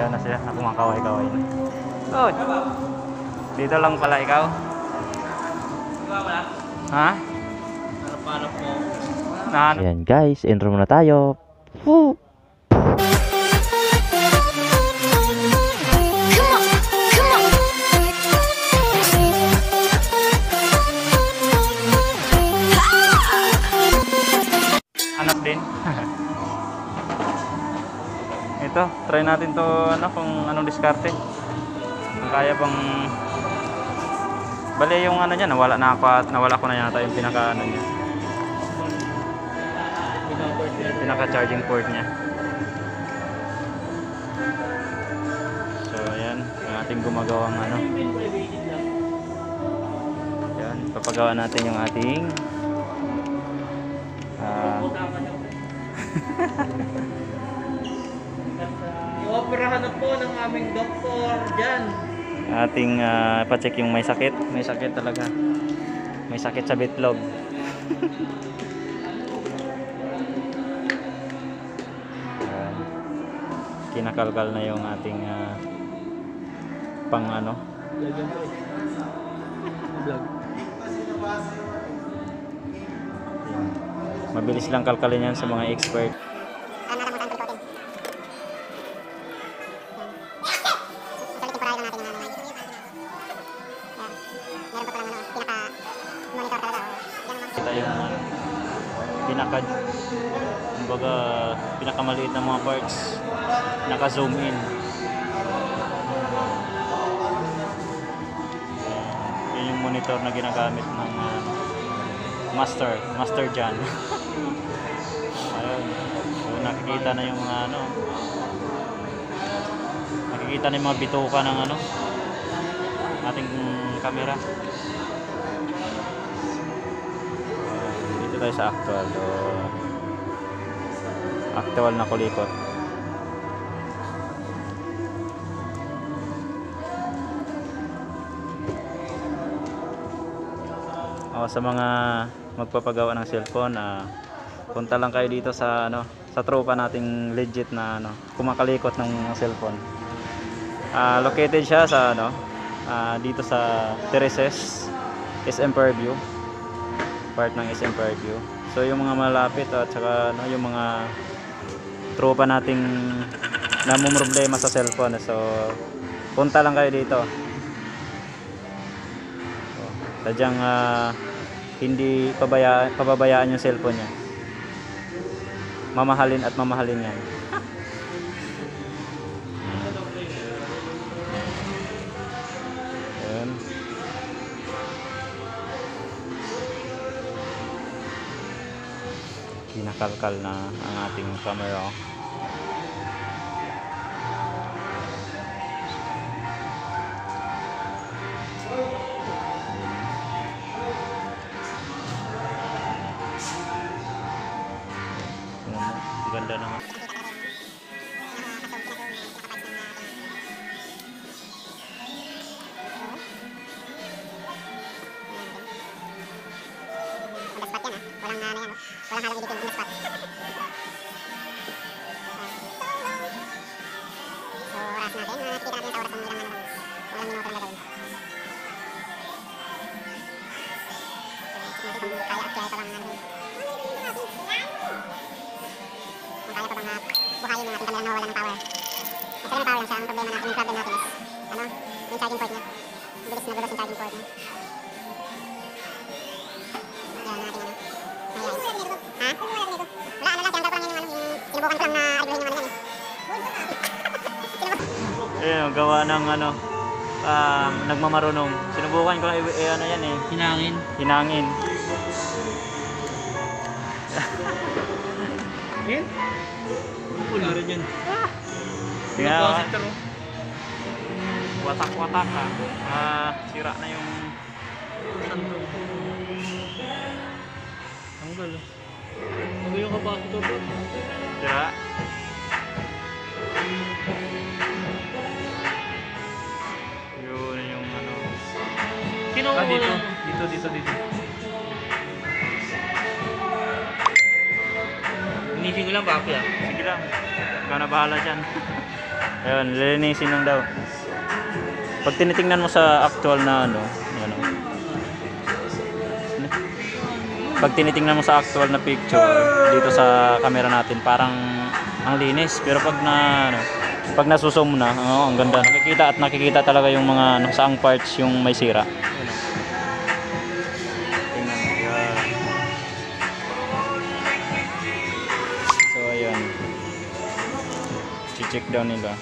Ayaw na siya, kumakaway-kaway na. Oh, dito lang pala ikaw? Ha? Ayan guys, intro muna tayo. Woo! Hanap din. Ito, try natin to kung anong diskarte. Kung kaya bang bali yung niya, nawala ko na yata yung pinaka niya. Pinaka charging port niya. So ayan, ang ating gumagawang Ayan, papagawa natin yung ating Ioperahan na po ng aming doktor dyan. Ating pa-check yung may sakit. May sakit talaga. May sakit sa bitlog. Kinakalkal na yung ating pang Vlog. Mabilis lang kalkalin yan sa mga expert. Ito yung pinakamaliit na mga parts, naka-zoom in. Yun yung monitor na ginagamit ng Master John. Ayun. So, nakikita na yung mga nakikita na yung mga bituka ng ating camera. Dito tayo sa actual. So, actual na kulikot. Sa mga magpapagawa ng cellphone, punta lang kayo dito sa sa tropa nating legit na kumakalikot ng cellphone. Located siya sa dito sa Tereses, SM Fairview, part ng SM Fairview. So yung mga malapit at saka yung mga tropa nating namumroblema sa cellphone, so punta lang kayo dito. Sadyang hindi pababayaan yung cellphone niya. Mamahalin at mamahalin yan. Ayan. Kinakalkal na ang ating camera. Ganda naman. Walang halang editing on the spot. So, oras natin. Nakikita natin sa oras kung ilang walang minuto na gagawin. So, natin kung kaya at kaya pa bang kaya pa bang buhayin yung ating camera na wala ng power. Actually may power lang siya. Ang problema natin, yung problem natin is yung charging port niya. Bilis na bilis yung charging port niya. Yan natin ha? Wala lang, tinanggal ko lang yung sinubukan ko lang na arguhin yung yan Ayun, gawa ng nagmamarunong. Sinubukan ko lang yan Hinangin. hinangin. Yan? Wala rin yun. Tingnan mo. Watak-watak sira na yung Santo. Tanggal. Tanggal yung capacitor ko. sira. Yun yung Kinuha mo dito. lang. Dito. Inising ko lang, papi Sige lang. Ikaw na bahala dyan. Ayun, lilinisin lang daw. Pag tinitingnan mo sa actual na ano, pag tinitingnan mo sa actual na picture dito sa camera natin, parang ang linis. Pero pag pag nasuzoom na, ang ganda. Nakikita talaga yung mga saang parts yung may sira. Tingnan mo. Yan. So ayun. Check down nila.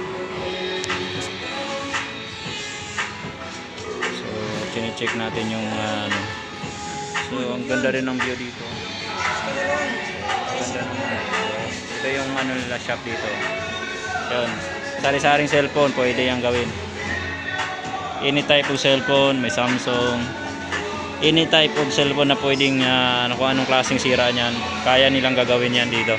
So chine-check natin yung So ang ganda rin ng view dito. Ganda naman. Ito yung nila shop dito. Yun. Sari-saring cellphone pwede yang gawin. Any type of cellphone, may Samsung. Any type of cellphone na pwedeng kung anong klaseng sira niyan, kaya nilang gagawin yan dito.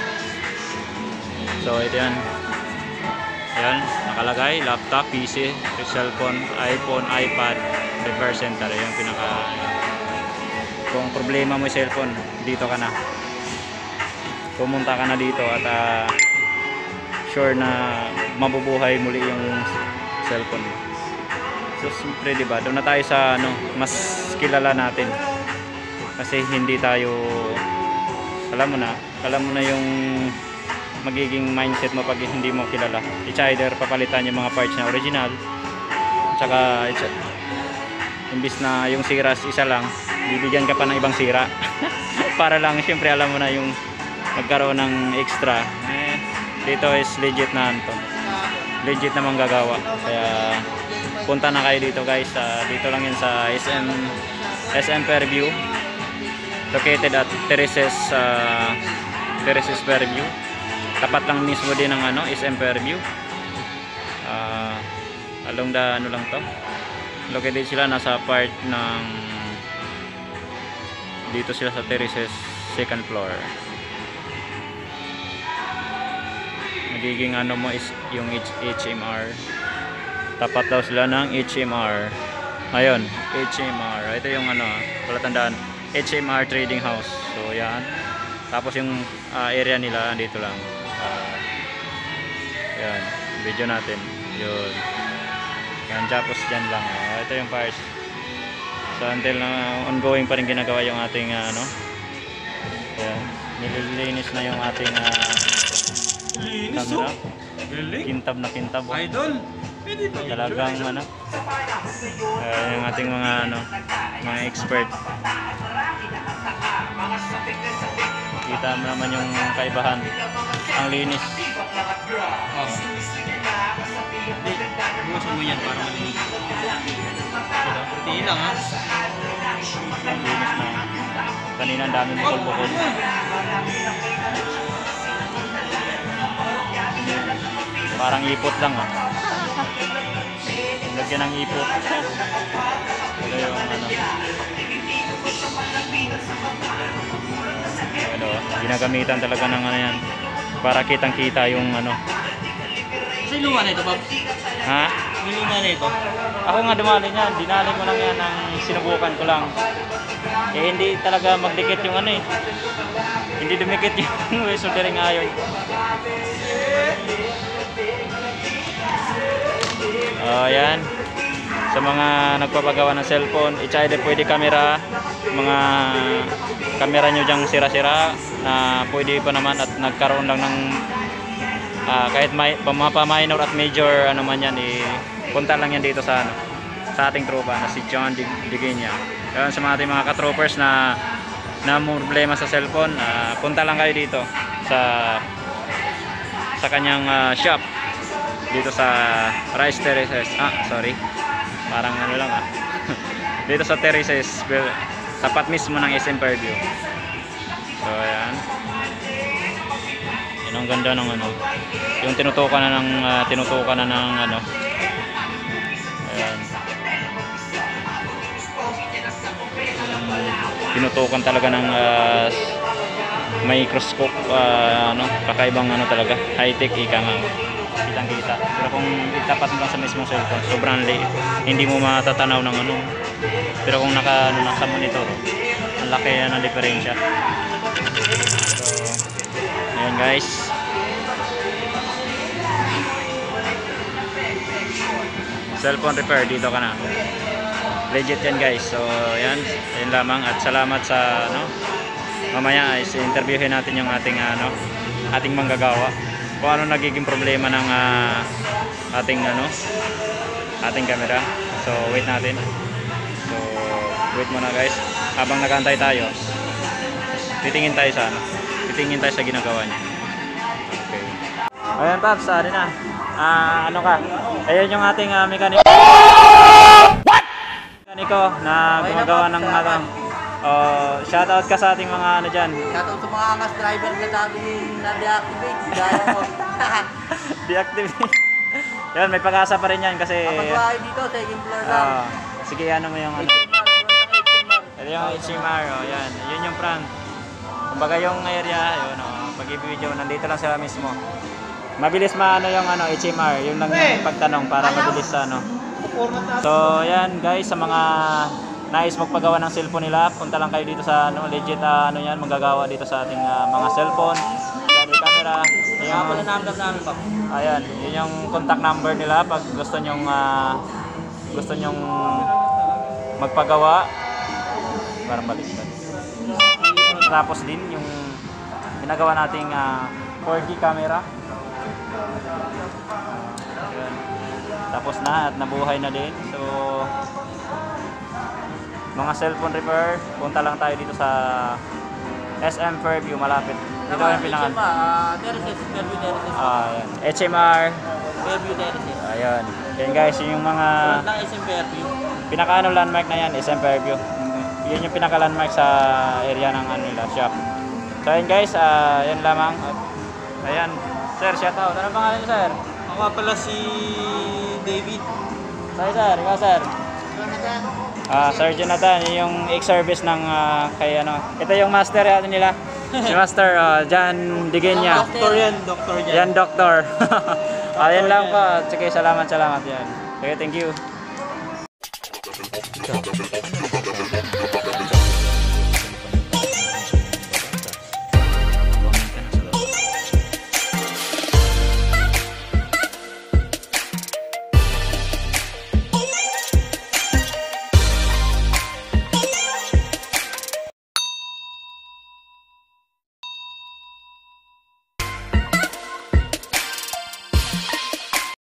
So ito yan. Ayan, nakalagay, laptop, PC, cellphone, iPhone, iPad, repair center. Yung pinaka kung problema mo yung cellphone, dito ka na. Pumunta ka na dito at sure na mabubuhay muli yung cellphone mo. So siyempre diba, doon na tayo sa mas kilala natin. Kasi hindi tayo, alam mo na yung magiging mindset mo pag hindi mo kilala. It's either papalitan yung mga parts na original, tsaka imbis na yung siras isa lang, bibigyan ka pa ng ibang sira para lang siyempre alam mo na yung magkaroon ng extra. Dito is legit na legit na manggagawa, kaya punta na kayo dito guys. Dito lang yun sa SM Fairview, located at Terraces Fairview. Tapat lang mismo din ng SM Fairview. Along the lang to, located sila nasa part ng dito sila sa Terraces 2nd floor. Magiging mo is yung HMR. Tapat daw sila ng HMR. Ayun, HMR. Ito yung palatandaan, HMR Trading House. So yan. Tapos yung area nila dito lang. Yan, video natin. Yun. Yan, tapos dyan lang. Ito yung parts. So until na ongoing pa rin ginagawa yung ating yan, nililinis na yung ating camera. Kintab na kintab. Idol. Talagang yung ating mga expert. Kita mo naman yung kaibahan. Ang linis. Bukasan mo yan para malinis. Kunti lang ha. Ang linis na. Kanina ang daming bukol-bukol. Parang ipot lang lagyan ng ipot. Ito yung ginagamitan talaga ng yan para kitang kita yung Kasi luma na ito, Bob. ha? May luma na ito. Ako nga dumali niyan, dinali ko lang yan, sinubukan ko lang. Hindi talaga magdikit yung hindi dumikit yung soldering iron. Yan. Sa mga nagpapagawa ng cellphone, it's either pwede camera, mga camera nyo dyang sira-sira na pwede pa naman at nagkaroon lang ng kahit minor at major man yan, punta lang yan dito sa ating tropa na si John Digenya. Kaya sa mga ating mga katroopers na problema sa cellphone, punta lang kayo dito sa kanyang shop dito sa Rice Terraces. Parang lang dito sa Terraces, tapat mismo ng SM Fairview. So ayan, yun ang ganda ng yung tinutukan na ng ayan, tinutukan talaga ng microscope, kakaibang talaga, high tech ika nga. Kitang kita. Pero kung itapat mo lang sa mismong cellphone, sobrang liit. Hindi mo matatanaw ng Pero kung nasa monitor, ang laki ng diferensya. So, ayan guys. cellphone repair, dito ka na. Legit yan guys. So yan lamang at salamat sa ano. Mamaya is interviewin natin yung ating ating manggagawa. Kung ano nagiging problema ng ating camera. So wait natin. So wait muna guys. Habang nagantay tayo, titingin tayo sa ginagawa niya. Okay. Ayan Paps, ano na? Ano ka? Ayan yung ating mekaniko. Mekaniko na gumagawa ng shoutout ka sa ating mga ano dyan. Shoutout sa mga angas driver na sabi na-deactivate. Gaya mo. Deactivate. Yan, may pag-asa pa rin yan kasi... Kapag dito, second floor lang. Sige, ano mo yung ano? Ito yung HMR, yan. Yun yung front. Kumbaga yung area, yun pag-i-video, nandito lang sila mismo. Mabilis yung HMR, yun lang yung pagtanong para mabilis sa So, yan guys, sa mga nais magpagawa ng cellphone nila, punta lang kayo dito sa legit yan, manggagawa dito sa ating mga cellphone, camera. Yung number namin pa. Ayan, yun yung contact number nila pag gusto nyong magpagawa. Parang baliktad. Tapos din yung ginagawa nating 4K camera. Ayan. Tapos na at nabuhay na din. So mga cellphone repair, punta lang tayo dito sa SM Fairview, malapit. Dito yung pinangan. Ayan. HMR Fairview Terraces. Ayan. Yan guys, yun yung mga Lang SM Fairview. pinaka landmark na yan, SM Fairview. Yun yung pinaka landmark sa area ng nila, shop. So ayan guys, yan lamang. Ayan. Sir, shout out. Ano pangalan niyo, sir? Ako pala si David. Sorry, sir. Ikaw, sir. Sir Jonathan, yun yung ex-service ng kay ito yung master nila. Si Master Jan Digenya. Doktor yan, doktor yan. Yan, doktor. Ayan lang po. Sige, salamat yan. Okay, thank you.